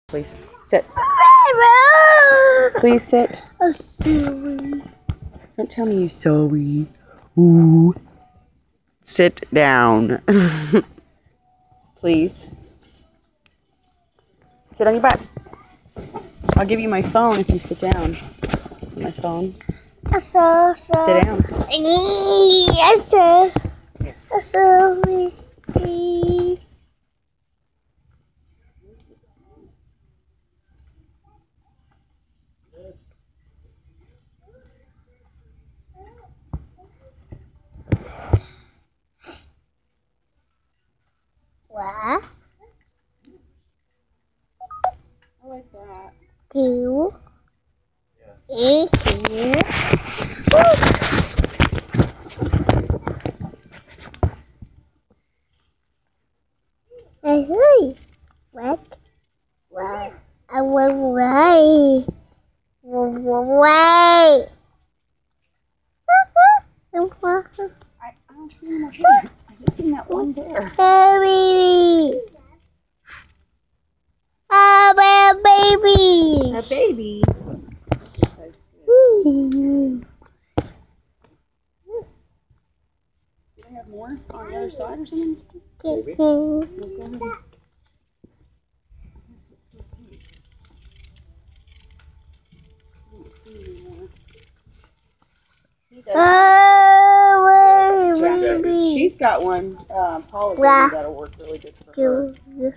Please sit. Please sit. Don't tell me you're sorry. Ooh. Sit down. Please. Sit on your butt. I'll give you my phone if you sit down. My phone. Sit down. What? I like that. Two. Is here. I see. What? What? I will wait. Wait. I don't see any more hands. I just seen that one there. Baby. Baby. A baby. Do they have more on the other side or something? Baby. We'll go ahead and... Baby. She's got one. Paula, that'll work really good for her.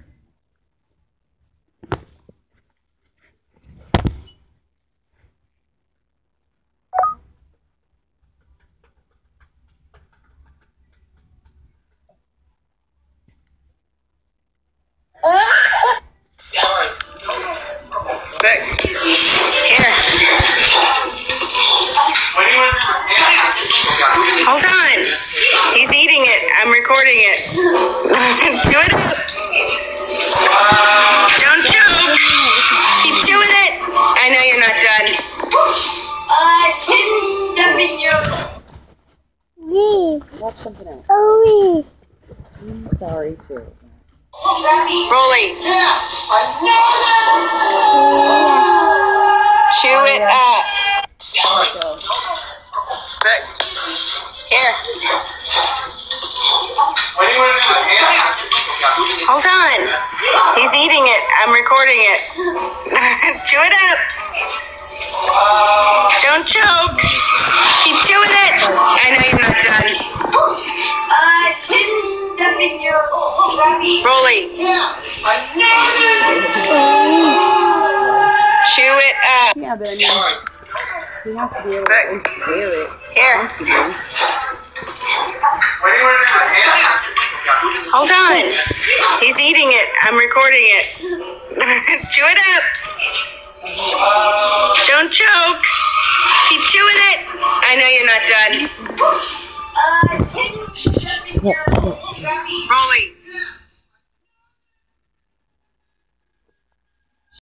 Beck, here. Hold on. He's eating it. I'm recording it. Chew it up. Don't choke. Keep chewing it. I know you're not done. Stepping you. Watch something else. Oh, I'm sorry too. Rolly. Chew it up. Beck, here. Hold on. He's eating it. I'm recording it. Chew it up. Don't choke. Keep chewing it. I know you're not done. Rolly. Chew it up. Yeah, but I mean, he has to be able to at least do it. Here. Hold on. He's eating it. I'm recording it. Chew it up. Don't choke. Keep chewing it. I know you're not done. Rolly.